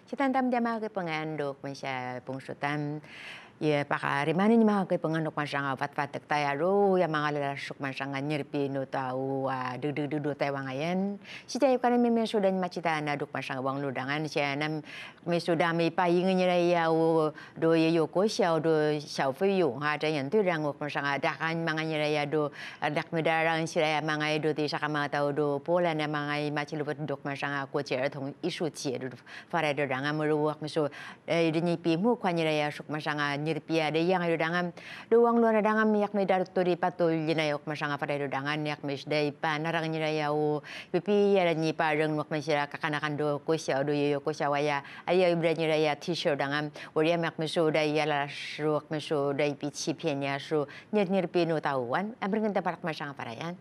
Citantam dia mga pangandok man siya pungsutan. Ya pakarimani ni mga pangandok man siya nga vat-vatek tayo ya mga lalasok man siya nga nyerpino tau dudu tayo ngayon. Si tayo ka namin sudah macita na duk man siya wang ludangan siya nam may sudah may pahingin niya ya do yoko siya do siya fuyong ha dayan tu rangok man siya nga dakan mga niya ya do dak medarang siya mga do ti sa mga tao do pola na mga macilupot duk man siya nga kucher tong isu cie do para do dangam meruak meso dinyi pimu kwa niya ya suk man siya nga nyirpia de yang do dangam do wang luar dangam yak me dar turi patul jinayok man siya nga para do dangan yak mes dai pa narang niya ya pipi ya nyi pa reng nok man siya kakanakan do ko siya do yoko siya waya ayo ibranya ya t-shirt dangam oria mak meso dai ya la sruk meso dai pichi pienya so nyirpino tauan amring ta parak man siya nga para yan.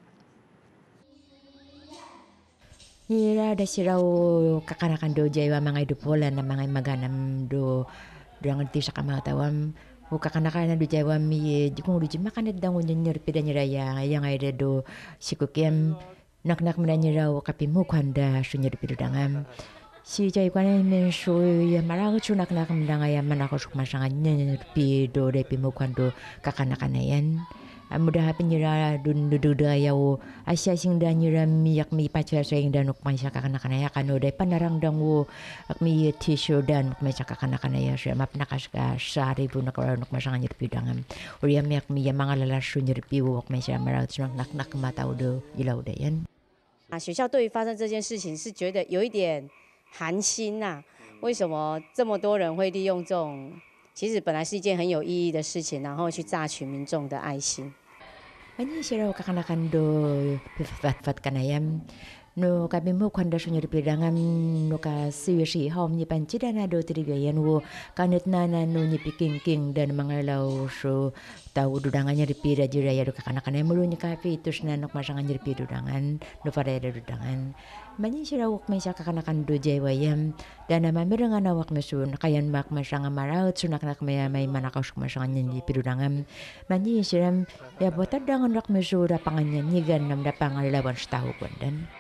Ira ada sirau kakanakan do jaywa mga idupola na mga maganam do dengan ti sa kamatawam o kakanakan do jaywa mi kung do makan dangon nyer pida nyeraya yang ada do sikukem nak menanya raw kapimu kwanda sunyer pida dangam si jay kwan men so ya marang chunak mendangaya manako suk masanga nyer pido de pimu kwando kakanakan yan. Mudah penyira dudu ayaw asya sing dan nyira miyak mi pacar sayang dan nuk masya kakana-kana ya kano day panarang dangu ak mi tissue dan nuk masya kakana-kana ya siya map nakaska sari bu nakawala nuk masya nyirpi dangan uriya miyak mi ya mga lalasyo nyirpi wak masya marang sunak nak matao do ilaw dayan. 学校对于发生这件事情是觉得有一点寒心呐，为什么这么多人会利用这种其实本来是一件很有意义的事情，然后去榨取民众的爱心。 Ani siya raw kakanakan do fat kanayam no kami mo kwanda sunyo pidangam no ka siwi hom ni pancida na do trigayan wo kanit na no ni piking dan mga law so tahu dudangannya ripida jiraya do kakanakan ay mulunyo kafe itus na nok masangan ripida dudangan no para do dudangan manyin siya raw may siya kakanakan do jaywayam dan na mamirangan awak mesun kayan mak masanga maraut sunak nak may manakaw masangan ni pidudangam manyin siya ya botad dangan rak mesura pangannya nyigan nam da pangalawan tahu kundan.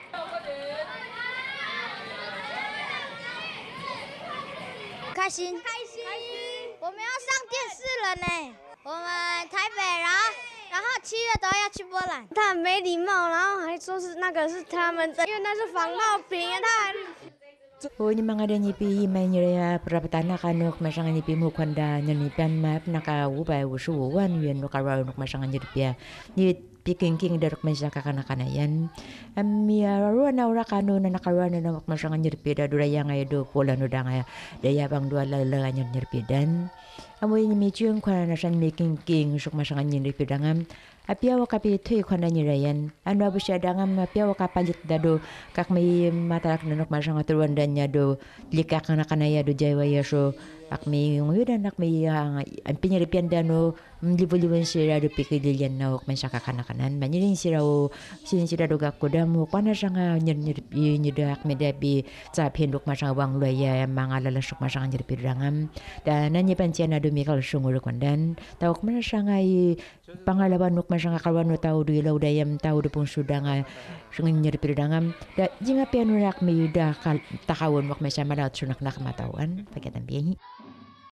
开心，我们要上电视了呢。我们台北，然后7月都要去波兰。他很没礼貌，然后还说是那个是他们的，因为那是仿冒品，他还。 O ni mga danipi may niya perapatan kanok masangan nipi mo kwanda nyanipan map nakauba usuwan yun no karaw nok masangan nirpia ni piking darok man siya kakana-kanayan ruan na ura kano na nakaruan na nok masangan nirpida duraya nga do pola no da nga daya bang dua lalaga nirpidan amoy ni mityong kwa na siya making sok masangan nirpida ngam apiawa kapi tuy kwana nirayan ano abo siya dangam apiawa kapalit dado kak may matalak na nok masang aturuan dan niya do likak na kanaya do jaywaya so ak may nguyudan ak may ang pinyaripian dano libo-liban sira do pikidilyan na ok man siya kakanakanan manyirin sira o sin sira do gakudam o kwana siya nga nyidak medabi sa pindok masang wang luaya mga lalasok masang nyiripidangam dan nanyipan siya na do mikal sungur kundan tawak man siya nga pangalawan nuk masang kawan tahu du ilaw dayam tahu du pung sudah nga sungin nyiripidangam da jinga pianurak mi da takawon wak masya malat sunak nak matawan pakitampihi